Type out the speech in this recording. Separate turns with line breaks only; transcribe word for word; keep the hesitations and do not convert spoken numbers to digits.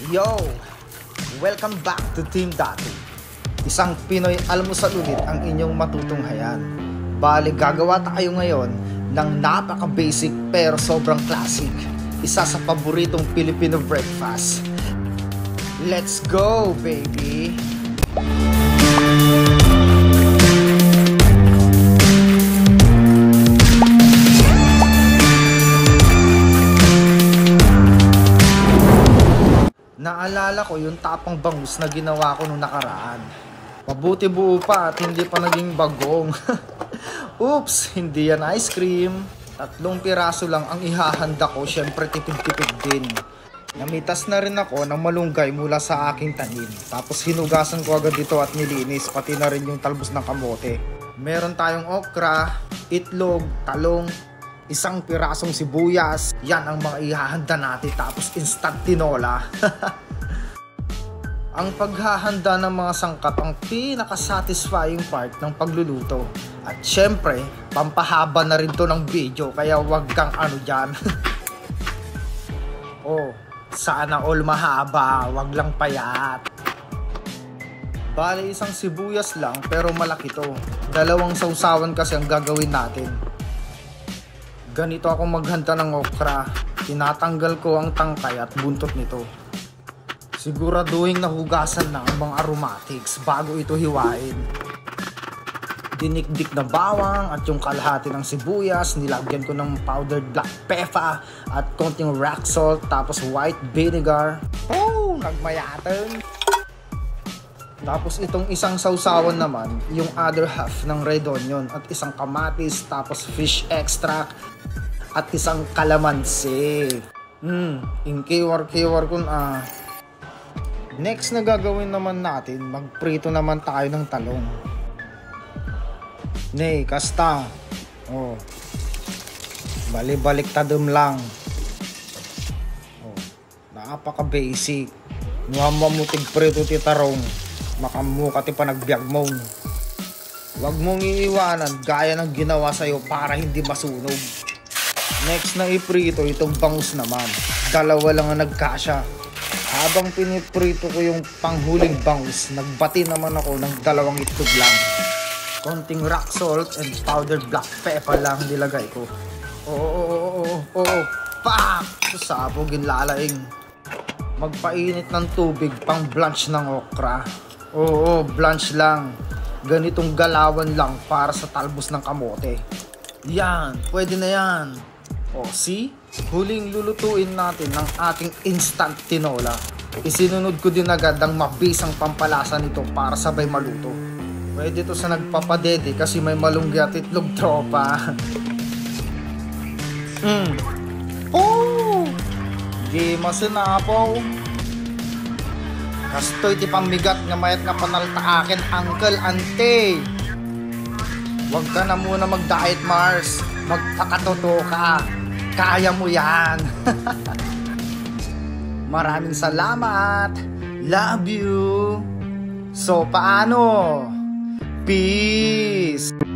Yo! Welcome back to Team Datu. Isang Pinoy almusal ulit ang inyong matutunghayan. Bali, gagawa tayo ngayon ng napaka-basic pero sobrang classic. Isa sa paboritong Filipino breakfast. Let's go, baby! Naalala ko yung tapang bangus na ginawa ko nung nakaraan. Mabuti buo pa at hindi pa naging bagong. Oops, hindi yan ice cream. Tatlong piraso lang ang ihahanda ko, syempre tipid-tipid din. Namitas na rin ako ng malunggay mula sa aking tanim. Tapos hinugasan ko agad dito at nilinis, pati na rin yung talbos ng kamote. Meron tayong okra, itlog, talong, isang pirasong sibuyas. Yan ang mga ihahanda natin, tapos instant tinola. Ang paghahanda ng mga sangkap ang pinaka-satisfying part ng pagluluto. At syempre, pampahaba na rin to ng video, kaya wag kang ano dyan. Oh, sana all mahaba, wag lang payat. Bale, isang sibuyas lang pero malaki to. Dalawang sausawan kasi ang gagawin natin. Ganito ako maghanda ng okra. Tinatanggal ko ang tangkay at buntot nito. Siguraduhin nahugasan na ang mga aromatics bago ito hiwain. Dinikdik na bawang at yung kalahati ng sibuyas. Nilagyan ko ng powdered black pepper at konting rock salt, tapos white vinegar. Oh, nagmayatan! Tapos itong isang sausawan naman, yung other half ng red onion at isang kamatis, tapos fish extract at isang kalamansi. Hmm, inkiwar-kiwar kun ah. Next na gagawin naman natin, magprito naman tayo ng talong. Nay, kasta. Oh. Bali-balik tadum lang. Oh, napaka-basic. Nuhamamutig prito ti tarong. Makamuka ti panagbiag mo. Huwag mong iiwanan gaya ng ginawa sa'yo para hindi masunog. Next na iprito itong bangus naman. Dalawa lang ang nagkasya. Habang piniprito ko yung panghuling bangus, nagbati naman ako ng dalawang itlog lang. Konting rock salt and powdered black pepper lang nilagay ko. Oo, oo, oo, oo, oo. Pak! Susabog yung lalaing. Magpainit ng tubig pang blanch ng okra. Oo, blanch lang. Ganitong galawan lang para sa talbos ng kamote. Yan, pwede na yan. O, see? Huling lulutuin natin ng ating instant tinola. Isinunod ko din agad ang mabisang pampalasa nito para sabay maluto. Pwede to sa nagpapadede kasi may malunggay at itlog tropa. Mm. Oh! Di masinapaw. Kastoy ti pamigat nga mayat nga panalta akin, uncle, ante. Huwag ka na muna mag-diet, Mars. Magpakatoto ka. Kaya mo yan. Maraming salamat. Love you. So, paano? Peace.